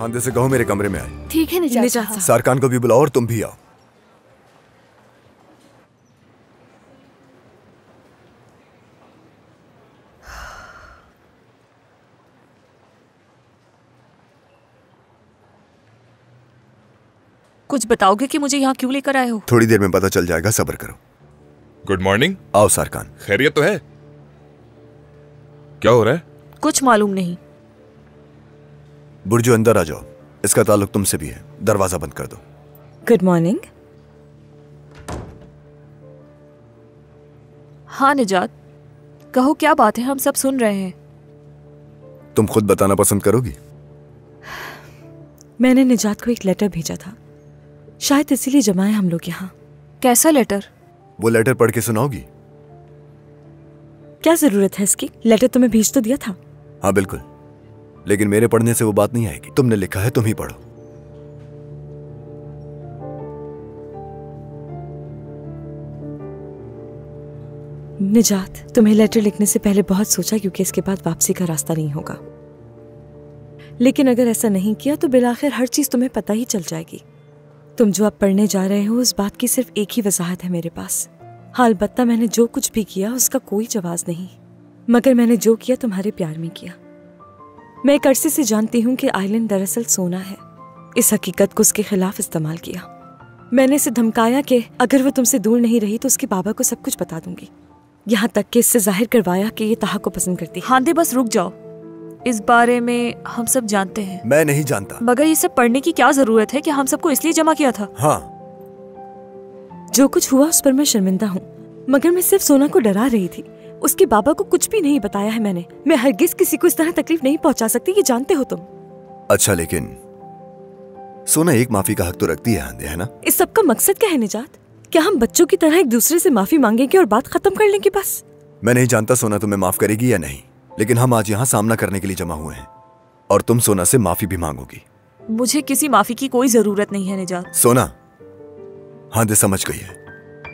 हांदे से कहो मेरे कमरे में आए। ठीक है निजात। सारकान को भी बुलाओ और तुम भी आओ। कुछ बताओगे कि मुझे यहाँ क्यों लेकर आए हो? थोड़ी देर में पता चल जाएगा, सब्र करो। Good morning. आओ सारकान। खैरियत तो है? क्या हो रहा है? कुछ मालूम नहीं। बुर्जू अंदर आ जाओ, इसका ताल्लुक तुमसे भी है। दरवाजा बंद कर दो। Good morning. हाँ निजात, कहो क्या बात है, हम सब सुन रहे हैं। तुम खुद बताना पसंद करोगी? मैंने निजात को एक लेटर भेजा था, शायद इसीलिए जमा है हम लोग यहाँ। कैसा लेटर? वो लेटर पढ़ के सुनाओगी? क्या जरूरत है इसकी? लेटर तुम्हें भेज तो दिया था। हाँ बिल्कुल, लेकिन मेरे पढ़ने से वो बात नहीं आएगी। तुमने लिखा है, तुम ही पढ़ो। निजात, तुम्हें लेटर लिखने से पहले बहुत सोचा, क्योंकि इसके बाद वापसी का रास्ता नहीं होगा। लेकिन अगर ऐसा नहीं किया तो बिलाखिर हर चीज तुम्हें पता ही चल जाएगी। तुम जो अब पढ़ने जा रहे हो उस बात की सिर्फ एक ही वजाहत है मेरे पास। हाँ, अलबत्ता मैंने जो कुछ भी किया उसका कोई जवाब नहीं, मगर मैंने जो किया तुम्हारे प्यार में किया। मैं एक अरसे से जानती हूँ कि आइलिन दरअसल सोना है। इस हकीकत को उसके खिलाफ इस्तेमाल किया। मैंने इसे धमकाया कि अगर वो तुमसे दूर नहीं रही तो उसके बाबा को सब कुछ बता दूंगी। यहाँ तक कि इससे जाहिर करवाया कि ये ताहा को पसंद करती है। हांदे बस रुक जाओ, इस बारे में हम सब जानते हैं। मैं नहीं जानता। मगर ये सब पढ़ने की क्या जरूरत है कि हम सबको इसलिए जमा किया था? हाँ, जो कुछ हुआ उस पर मैं शर्मिंदा हूँ, मगर मैं सिर्फ सोना को डरा रही थी। उसके बाबा को कुछ भी नहीं बताया है मैंने। मैं हरगिज किसी को इस तरह तकलीफ नहीं पहुँचा सकती, ये जानते हो तुम। अच्छा, लेकिन सोना एक माफी का हक तो रखती है हांदे, है ना? इस सब का मकसद क्या है निजात? क्या हम बच्चों की तरह एक दूसरे से माफी मांगेंगे और बात खत्म कर लेंगे बस? मैं नहीं जानता सोना तुम्हें माफ करेगी या नहीं, लेकिन हम आज यहाँ सामना करने के लिए जमा हुए हैं और तुम सोना से माफी भी मांगोगी। मुझे किसी माफी की कोई जरूरत नहीं है निजात। सोना, हांदे समझ गई है।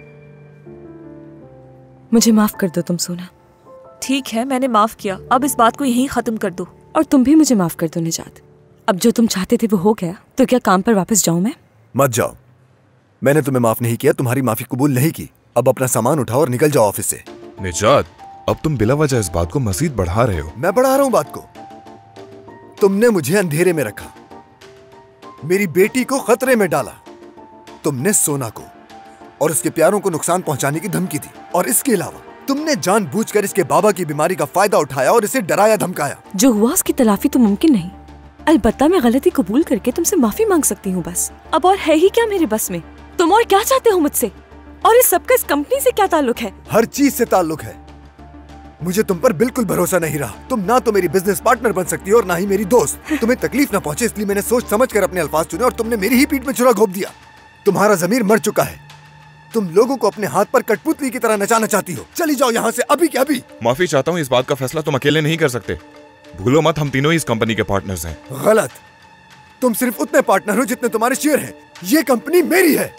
मुझे माफ कर दो तुम सोना। ठीक है, मैंने माफ किया, अब इस बात को यहीं खत्म कर दो। और तुम भी मुझे माफ कर दो निजात। अब जो तुम चाहते थे वो हो गया, तो क्या काम पर वापस जाऊं मैं? मत जाओ। मैंने तुम्हें माफ नहीं किया, तुम्हारी माफी कबूल नहीं की। अब अपना सामान उठाओ और निकल जाओ ऑफिस से। निजात, अब तुम बिला वजह इस बात को मजीद बढ़ा रहे हो। मैं बढ़ा रहा हूँ बात को? तुमने मुझे अंधेरे में रखा, मेरी बेटी को खतरे में डाला। तुमने सोना को और उसके प्यारों को नुकसान पहुंचाने की धमकी दी, और इसके अलावा तुमने जानबूझकर इसके बाबा की बीमारी का फायदा उठाया और इसे डराया धमकाया। जो हुआ उसकी तलाफी तो मुमकिन नहीं। अलबत्ता मैं गलती कबूल करके तुमसे माफी मांग सकती हूँ बस। अब और है ही क्या मेरे बस में? तुम और क्या चाहते हो मुझसे? और इस सबका इस कंपनी से क्या ताल्लुक है? हर चीज से ताल्लुक है। मुझे तुम पर बिल्कुल भरोसा नहीं रहा। तुम ना तो मेरी बिजनेस पार्टनर बन सकती हो और ना ही मेरी दोस्त। तुम्हें तकलीफ ना पहुंचे इसलिए मैंने सोच समझकर अपने अल्फाज चुने और तुमने मेरी ही पीठ में छुरा घोंप दिया। तुम्हारा ज़मीर मर चुका है। तुम लोगों को अपने हाथ पर कठपुतली की तरह नचाना चाहती हो। चली जाओ यहाँ से अभी के अभी। माफी चाहता हूँ, इस बात का फैसला तुम अकेले नहीं कर सकते। भूलो मत, हम तीनों ही इस कंपनी के पार्टनर्स हैं। गलत। तुम सिर्फ उतने पार्टनर हो जितने तुम्हारे शेयर हैं। ये कंपनी मेरी है।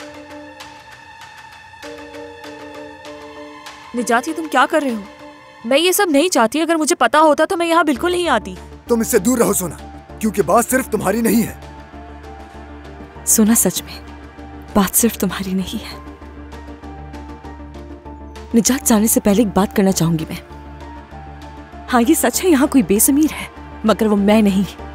निजात, ये तुम क्या कर रहे हो? मैं ये सब नहीं चाहती। अगर मुझे पता होता तो मैं यहाँ बिल्कुल नहीं आती। तुम इससे दूर रहो सोना, क्योंकि बात सिर्फ तुम्हारी नहीं है। सोना, सच में बात सिर्फ तुम्हारी नहीं है। निजात, जाने से पहले एक बात करना चाहूंगी मैं। हाँ, ये सच है यहाँ कोई बेज़मीर है, मगर वो मैं नहीं।